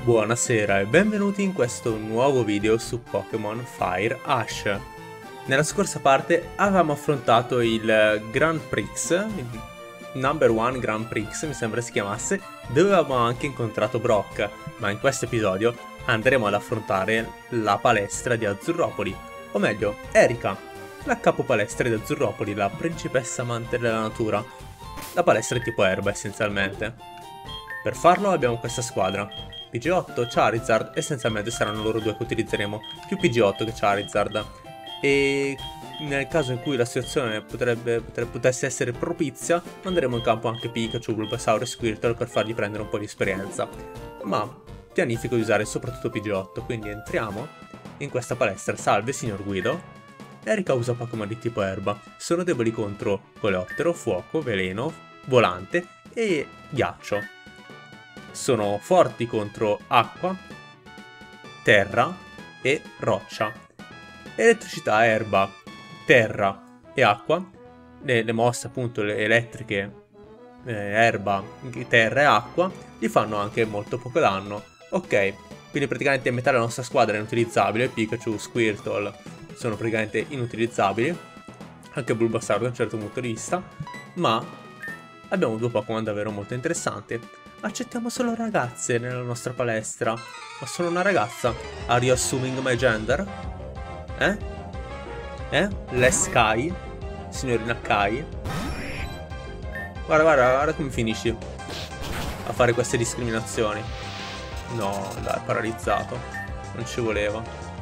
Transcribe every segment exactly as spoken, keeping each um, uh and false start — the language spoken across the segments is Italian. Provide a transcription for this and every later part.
Buonasera e benvenuti in questo nuovo video su Pokémon Fire Ash. Nella scorsa parte avevamo affrontato il Grand Prix, il Number One Grand Prix mi sembra si chiamasse, dove avevamo anche incontrato Brock, ma in questo episodio andremo ad affrontare la palestra di Azzurropoli, o meglio, Erika, la capopalestra di Azzurropoli, la principessa amante della natura. La palestra è tipo erba essenzialmente. Per farlo abbiamo questa squadra. P G otto, Charizard, essenzialmente saranno loro due che utilizzeremo, più P G otto che Charizard. E nel caso in cui la situazione potrebbe, potrebbe, potesse essere propizia, manderemo in campo anche Pikachu, Bulbasaur e Squirtle per fargli prendere un po' di esperienza. Ma pianifico di usare soprattutto P G otto, quindi entriamo in questa palestra. Salve signor Guido. Erika usa Pokémon di tipo erba, sono deboli contro Coleottero, Fuoco, Veleno, Volante e Ghiaccio. Sono forti contro acqua, terra e roccia. Elettricità, erba, terra e acqua. Le, le mosse appunto le elettriche, eh, erba, terra e acqua, gli fanno anche molto poco danno. Ok, quindi praticamente metà della nostra squadra è inutilizzabile. Pikachu, Squirtle sono praticamente inutilizzabili, anche Bulbasaur da un certo punto di vista. Ma abbiamo due Pokémon davvero molto interessanti. Accettiamo solo ragazze nella nostra palestra. Ma sono una ragazza. Are you assuming my gender? Eh? Eh? Less Kai? Signorina Kai? Guarda, guarda, guarda come finisci a fare queste discriminazioni. No, dai, paralizzato. Non ci voleva.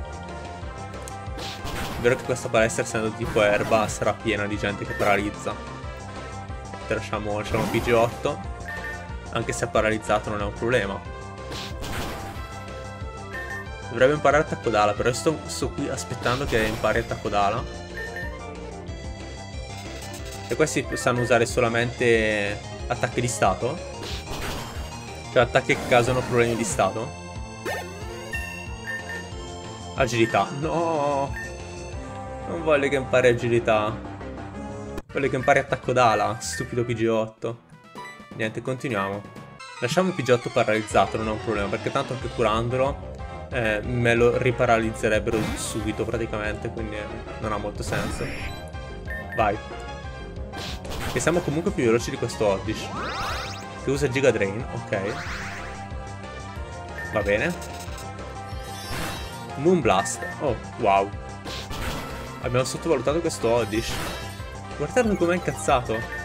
È vero che questa palestra, essendo tipo erba, sarà piena di gente che paralizza. Lasciamo, lasciamo P G otto. Anche se è paralizzato non è un problema. Dovrebbe imparare attacco d'ala, però io sto, sto qui aspettando che impari attacco d'ala. E questi sanno usare solamente attacchi di stato? Cioè attacchi che causano problemi di stato? Agilità. No! Non voglio che impari agilità. Voglio che impari attacco d'ala, stupido P G otto. Niente, continuiamo. Lasciamo il P G otto paralizzato, non è un problema, perché tanto anche curandolo eh, me lo riparalizzerebbero subito praticamente, quindi eh, non ha molto senso. Vai. E siamo comunque più veloci di questo Oddish, che usa Giga Drain, ok. Va bene. Moonblast, oh, wow. Abbiamo sottovalutato questo Oddish. Guardate com'è incazzato.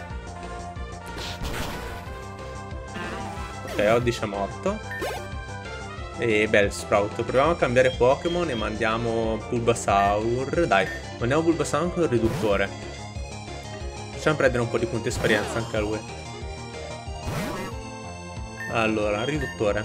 Ok, Oddish è morto. E Bellsprout. Proviamo a cambiare Pokémon e mandiamo Bulbasaur. Dai, mandiamo Bulbasaur con il riduttore. Facciamo prendere un po' di punti esperienza anche a lui. Allora, riduttore.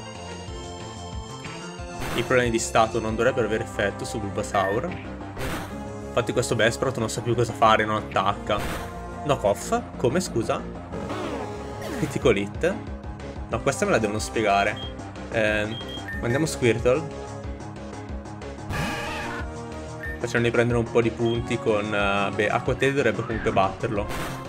I problemi di stato non dovrebbero avere effetto su Bulbasaur. Infatti questo Bellsprout non sa più cosa fare, non attacca. Knock off? Come, scusa? Critical hit? No, questa me la devono spiegare. Eh, mandiamo Squirtle. Facciamogli prendere un po' di punti con... Uh, beh, Acqua-Tail dovrebbe comunque batterlo.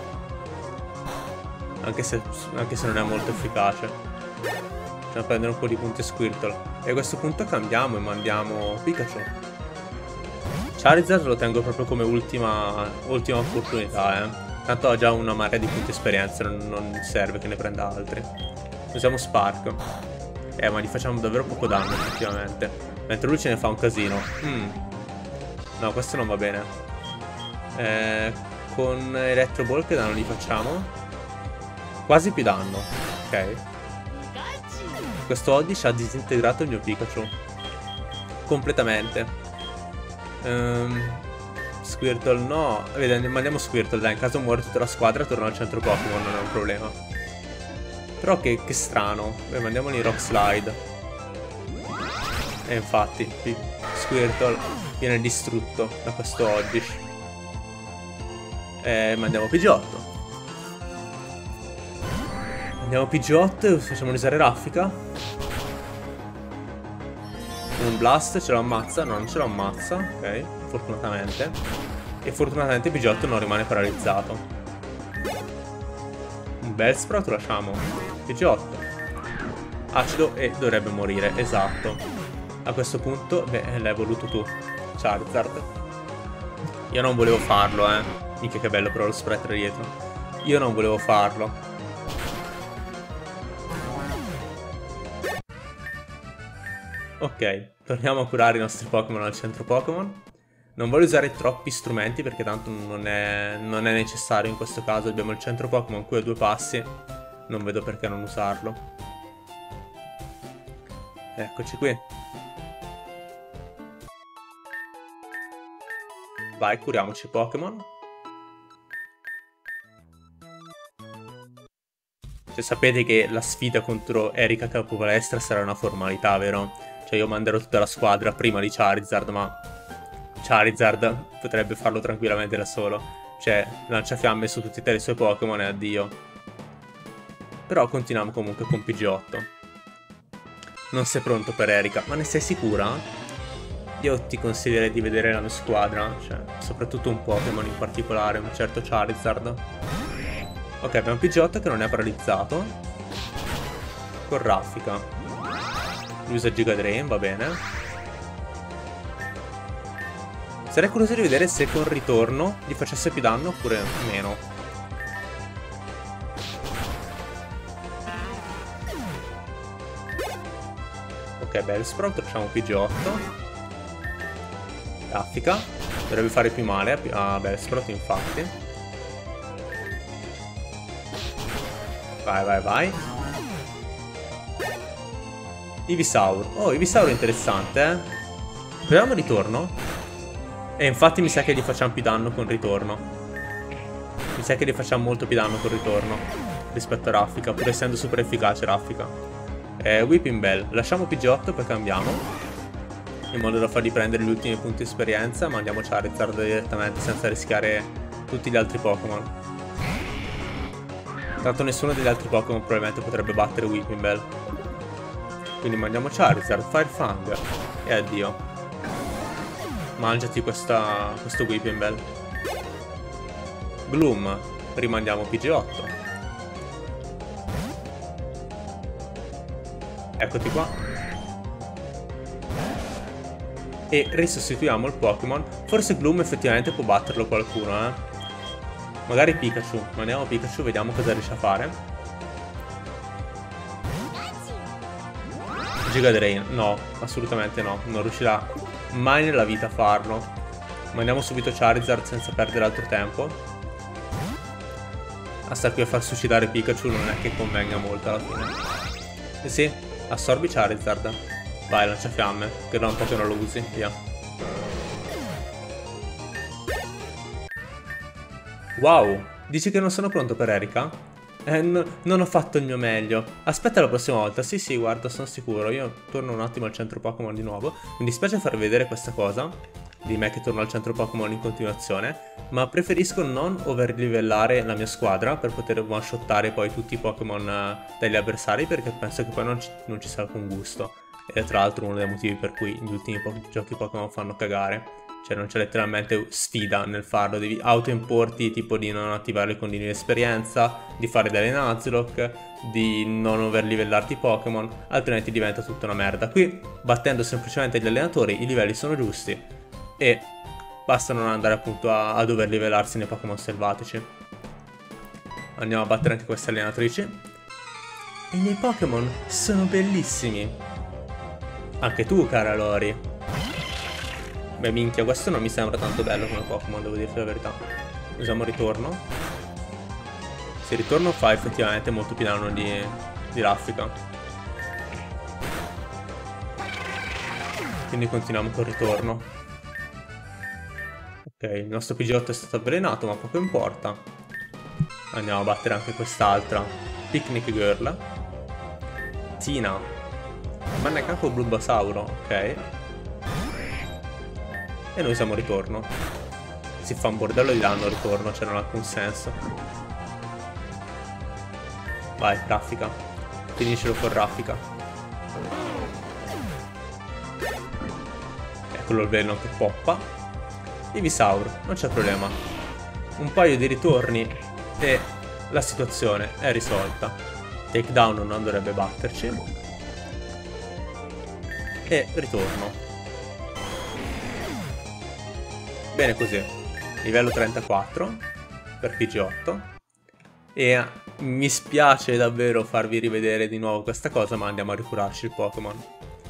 Anche se, anche se non è molto efficace. Facciamo prendere un po' di punti a Squirtle. E a questo punto cambiamo e mandiamo Pikachu. Charizard lo tengo proprio come ultima, ultima opportunità, eh. Tanto ha già una marea di punti esperienza, non, non serve che ne prenda altri. Usiamo Spark. Eh, ma gli facciamo davvero poco danno, effettivamente. Mentre lui ce ne fa un casino. Mm. No, questo non va bene. Eh, con Electro Ball che danno gli facciamo? Quasi più danno. Ok. Questo Oddish ha disintegrato il mio Pikachu. Completamente. Um, Squirtle no. Vedi, mandiamo Squirtle, dai. In caso muore tutta la squadra torna al centro Pokémon, non è un problema. Però che, che strano. Beh, mandiamoli Rock Slide. E infatti Squirtle viene distrutto da questo Oddish. E mandiamo P G otto. Andiamo P G otto e facciamo usare Raffica. Un Blast ce lo ammazza. No, non ce lo ammazza. Ok, fortunatamente. E fortunatamente P G otto non rimane paralizzato. Bellsprout lo lasciamo. P G otto. acido e dovrebbe morire, esatto. A questo punto, beh, l'hai voluto tu, Charizard. Io non volevo farlo, eh. Mica che bello però lo sprite dietro. Io non volevo farlo. Ok, torniamo a curare i nostri Pokémon al centro Pokémon. Non voglio usare troppi strumenti perché tanto non è, non è necessario in questo caso. Abbiamo il centro Pokémon qui a due passi. Non vedo perché non usarlo. Eccoci qui. Vai, curiamoci i Pokémon. Cioè, sapete che la sfida contro Erika Capopalestra sarà una formalità, vero? Cioè, io manderò tutta la squadra prima di Charizard, ma Charizard potrebbe farlo tranquillamente da solo. Cioè, lancia fiamme su tutti e tre i suoi Pokémon e addio. Però continuiamo comunque con P G otto. Non sei pronto per Erika, ma ne sei sicura? Io ti consiglierei di vedere la mia squadra, cioè, soprattutto un Pokémon in particolare, un certo Charizard. Ok, abbiamo P G otto che non è paralizzato. Con raffica. Usa Giga Drain, va bene. Sarei curioso di vedere se con ritorno gli facesse più danno oppure meno. Ok, Bellsprout, facciamo P G otto. Raffica. Dovrebbe fare più male a Bellsprout, infatti. Vai, vai, vai. Ivysaur. Oh, Ivysaur è interessante, eh. Proviamo il ritorno. E infatti mi sa che gli facciamo più danno con ritorno. Mi sa che gli facciamo molto più danno con ritorno rispetto a Raffica, pur essendo super efficace Raffica. Eh, Whipping Bell. Lasciamo P G otto, poi cambiamo. In modo da fargli prendere gli ultimi punti di esperienza. Ma andiamo Charizard direttamente senza rischiare tutti gli altri Pokémon. Tanto nessuno degli altri Pokémon probabilmente potrebbe battere Whipping Bell. Quindi mandiamo Charizard, Fire Fang e addio. Mangiati questa, questo Whipping Bell. Gloom, rimandiamo P G otto. Eccoti qua. E risostituiamo il Pokémon. Forse Gloom effettivamente può batterlo qualcuno, eh. Magari Pikachu. Mandiamo Pikachu, vediamo cosa riesce a fare. Giga Drain. No, assolutamente no. Non riuscirà mai nella vita a farlo. Mandiamo subito Charizard senza perdere altro tempo. A star qui a far suicidare Pikachu non è che convenga molto alla fine. E sì, assorbi Charizard. Vai, lancia fiamme, che da un po' che non lo usi, via. Wow, dici che non sono pronto per Erika? Eh, no, non ho fatto il mio meglio. Aspetta la prossima volta. Sì, sì, guarda, sono sicuro. Io torno un attimo al centro Pokémon di nuovo. Mi dispiace far vedere questa cosa di me che torno al centro Pokémon in continuazione, ma preferisco non overlivellare la mia squadra per poter one-shottare poi tutti i Pokémon degli avversari, perché penso che poi non ci, non ci sia alcun gusto. E tra l'altro uno dei motivi per cui gli ultimi po giochi Pokémon fanno cagare. Cioè non c'è letteralmente sfida nel farlo. Devi autoimporti tipo di non attivare le continue di esperienza, di fare delle Nuzlocke, di non overlivellarti i Pokémon, altrimenti diventa tutta una merda. Qui battendo semplicemente gli allenatori i livelli sono giusti e basta non andare appunto a, a dover livellarsi nei Pokémon selvatici. Andiamo a battere anche queste allenatrici. E i miei Pokémon sono bellissimi. Anche tu, cara Lori. Beh, minchia, questo non mi sembra tanto bello come Pokémon, devo dirti la verità. Usiamo ritorno. Se ritorno fa effettivamente molto più danno di, di raffica. Quindi continuiamo col ritorno. Ok, il nostro P G otto è stato avvelenato, ma poco importa. Andiamo a battere anche quest'altra. Picnic Girl. Tina. Manna capo Bulbasauro, ok. E noi usiamo ritorno. Si fa un bordello di danno ritorno, cioè non ha alcun senso. Vai, raffica. Finiscilo con raffica. Eccolo il veleno che poppa. Ivysaur, non c'è problema. Un paio di ritorni e la situazione è risolta. Takedown non dovrebbe batterci. E ritorno. Bene così. Livello trentaquattro per P G otto. E mi spiace davvero farvi rivedere di nuovo questa cosa, ma andiamo a ricurarci il Pokémon.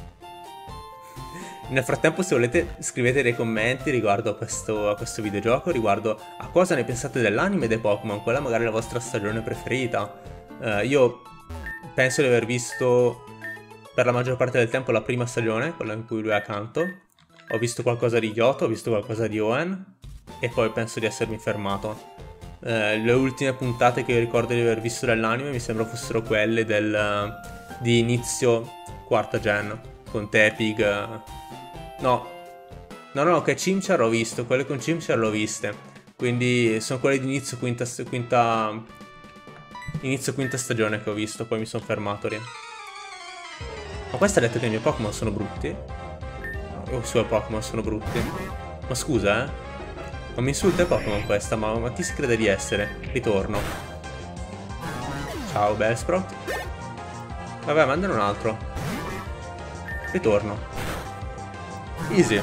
Nel frattempo, se volete, scrivete dei commenti riguardo a questo, a questo videogioco, riguardo a cosa ne pensate dell'anime dei Pokémon, quella magari è la vostra stagione preferita. Uh, io penso di aver visto per la maggior parte del tempo la prima stagione, quella in cui lui è accanto. Ho visto qualcosa di Yoto, ho visto qualcosa di Owen, e poi penso di essermi fermato. Uh, le ultime puntate che io ricordo di aver visto dell'anime mi sembra fossero quelle del, uh, di inizio quarta gen, con Tepig. Uh, No, no, no, che Chimchar ho visto, quelle con Chimchar l'ho viste. Quindi sono quelle di inizio quinta, quinta, inizio quinta stagione che ho visto, poi mi sono fermato lì. Ma questo ha detto che i miei Pokémon sono brutti? O i suoi Pokémon sono brutti? Ma scusa, eh? Non mi insulta i Pokémon questa, ma, ma chi si crede di essere? Ritorno. Ciao, Bellsprout. Vabbè, mandane un altro. Ritorno. Easy.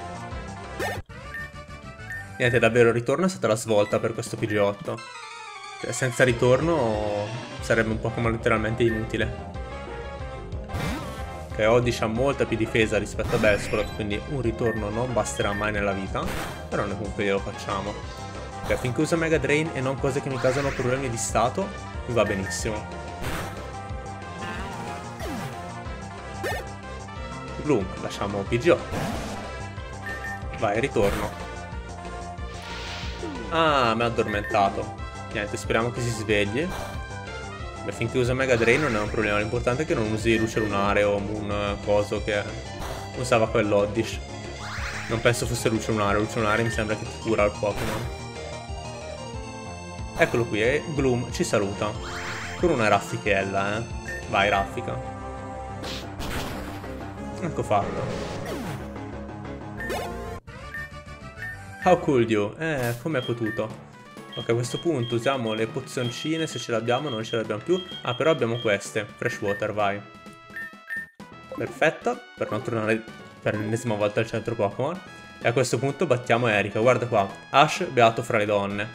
Niente, davvero, il ritorno è stata la svolta per questo P G otto. Cioè, senza ritorno sarebbe un Pokémon letteralmente inutile. Ok, Oddish ha molta più difesa rispetto a Bellsprout, quindi un ritorno non basterà mai nella vita. Però noi comunque glielo facciamo. Ok, finché uso Mega Drain e non cose che mi causano problemi di stato, mi va benissimo. Gloom, lasciamo P G otto. Vai, ritorno. Ah, mi ha addormentato. Niente, speriamo che si svegli. Beh, finché usa Mega Drain non è un problema. L'importante è che non usi luce lunare o un coso che usava quell'Oddish. Non penso fosse luce lunare. Luce lunare mi sembra che ti cura il Pokémon. Eccolo qui, e Gloom ci saluta. Con una raffichella, eh. Vai, raffica. Ecco fatto. How could you? Eh, come hai potuto? Ok, a questo punto usiamo le pozioncine, se ce l'abbiamo, non ce le abbiamo più. Ah, però abbiamo queste. Fresh water, vai. Perfetto, per non tornare per l'ennesima volta al centro Pokémon. E a questo punto battiamo Erika, guarda qua. Ash, beato fra le donne.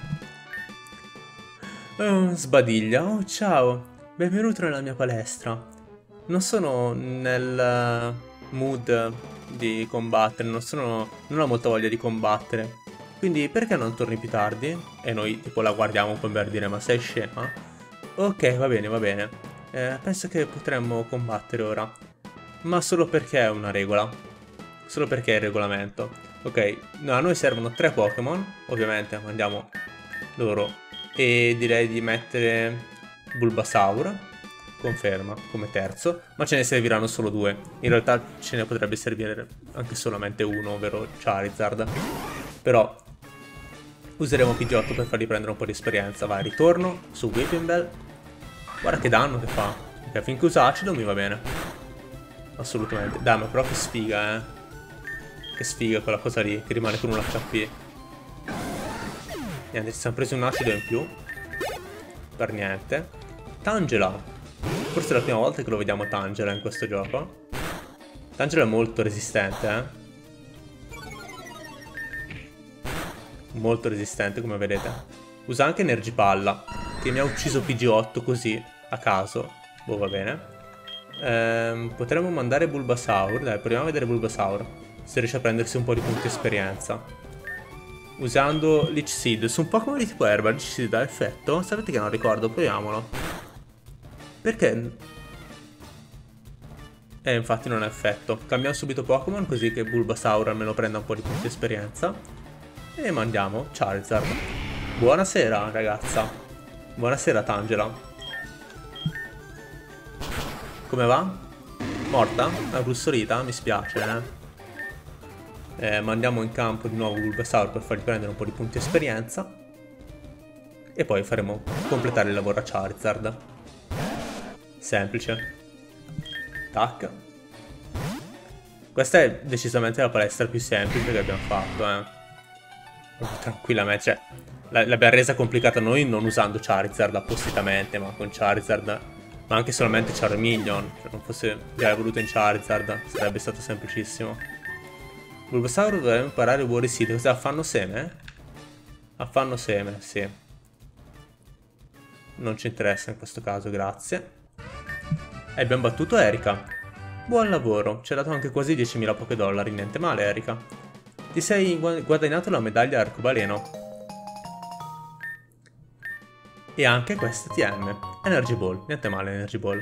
Oh, sbadiglia. Oh, ciao. Benvenuto nella mia palestra. Non sono nel mood di combattere, non sono, non ho molta voglia di combattere, quindi perché non torni più tardi? E noi tipo la guardiamo un po' per dire, ma sei scema? Ok, va bene, va bene, eh, penso che potremmo combattere ora, ma solo perché è una regola, solo perché è il regolamento. Ok, no, a noi servono tre Pokémon, ovviamente mandiamo loro, e direi di mettere Bulbasaur. Conferma, come terzo, ma ce ne serviranno solo due. In realtà ce ne potrebbe servire anche solamente uno, ovvero Charizard. Però useremo P G otto per fargli prendere un po' di esperienza. Vai, ritorno su Whipping Bell. Guarda che danno che fa. Ok, finché usa acido mi va bene. Assolutamente. Dai, ma però che sfiga, eh. Che sfiga quella cosa lì, che rimane con un H P. Niente, ci siamo presi un acido in più. Per niente. Tangela. Forse è la prima volta che lo vediamo Tangela in questo gioco. Tangela è molto resistente, eh. Molto resistente, come vedete. Usa anche Energipalla, che mi ha ucciso P G otto così, a caso. Boh, va bene. Ehm, potremmo mandare Bulbasaur. Dai, proviamo a vedere Bulbasaur, se riesce a prendersi un po' di punti esperienza. Usando Leech Seed. Su un Pokémon di tipo erba, Leech Seed ha effetto? Sapete che non ricordo, proviamolo. Perché? Eh, infatti non ha effetto. Cambiamo subito Pokémon, così che Bulbasaur almeno prenda un po' di punti esperienza. E mandiamo Charizard. Buonasera, ragazza. Buonasera, Tangela. Come va? Morta? È brussolita? Mi spiace, eh. eh. Mandiamo in campo di nuovo Bulbasaur per fargli prendere un po' di punti esperienza. E poi faremo completare il lavoro a Charizard. Semplice. Tac. Questa è decisamente la palestra più semplice che abbiamo fatto, eh. Tranquillamente, cioè, l'abbiamo resa complicata noi non usando Charizard appositamente, ma con Charizard Ma anche solamente Charmeleon, se non fosse già evoluto in Charizard, sarebbe stato semplicissimo. Bulbasaur dovrebbe imparare Worry Seed. Cos'è? Affanno seme? Affanno seme, sì. Non ci interessa in questo caso, grazie. E abbiamo battuto Erika. Buon lavoro, ci ha dato anche quasi diecimila Poké Dollari, niente male Erika. Ti sei guadagnato la medaglia arcobaleno. E anche questa T M. Energy Ball, niente male Energy Ball.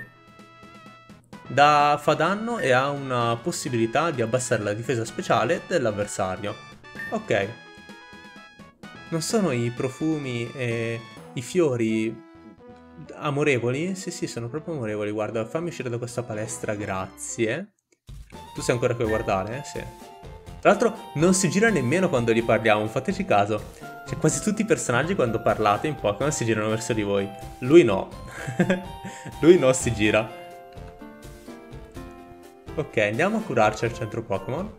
Da fa danno e ha una possibilità di abbassare la difesa speciale dell'avversario. Ok. Non sono i profumi e i fiori amorevoli? Sì, sì, sono proprio amorevoli. Guarda, fammi uscire da questa palestra, grazie. Tu sei ancora qui a guardare? Sì. Tra l'altro non si gira nemmeno quando gli parliamo, fateci caso. Cioè, quasi tutti i personaggi quando parlate in Pokémon si girano verso di voi. Lui no. Lui no, si gira. Ok, andiamo a curarci al centro Pokémon.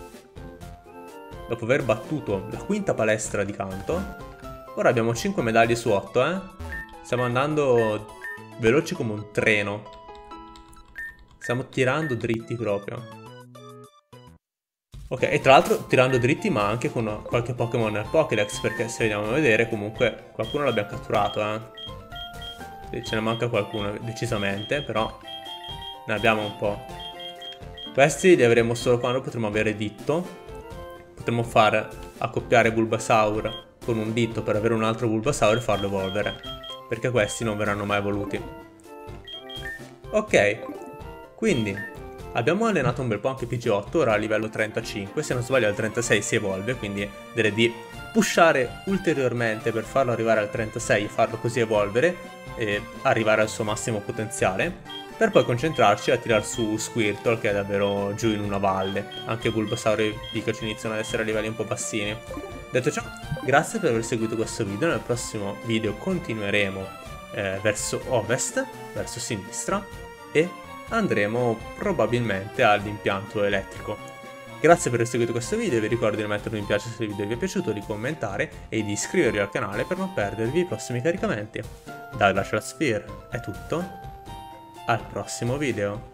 Dopo aver battuto la quinta palestra di canto. Ora abbiamo cinque medaglie su otto, eh. Stiamo andando veloci come un treno. Stiamo tirando dritti proprio. Ok, e tra l'altro tirando dritti ma anche con qualche Pokémon nel Pokédex, perché se vediamo a vedere comunque qualcuno l'abbiamo catturato, eh. Sì, ce ne manca qualcuno decisamente, però ne abbiamo un po'. Questi li avremo solo quando potremo avere Ditto. Potremo far accoppiare Bulbasaur con un Ditto per avere un altro Bulbasaur e farlo evolvere, perché questi non verranno mai evoluti. Ok, quindi abbiamo allenato un bel po' anche P G otto, ora a livello trentacinque, se non sbaglio al trentasei si evolve, quindi direi di pushare ulteriormente per farlo arrivare al trentasei e farlo così evolvere e arrivare al suo massimo potenziale, per poi concentrarci a tirar su Squirtle, che è davvero giù in una valle. Anche Bulbasaur e Pikachu iniziano ad essere a livelli un po' bassini. Detto ciò, grazie per aver seguito questo video, nel prossimo video continueremo eh, verso ovest, verso sinistra, e andremo probabilmente all'impianto elettrico. Grazie per aver seguito questo video, vi ricordo di mettere un mi piace se il video vi è piaciuto, di commentare e di iscrivervi al canale per non perdervi i prossimi caricamenti. Da Glacial Sphere è tutto, al prossimo video.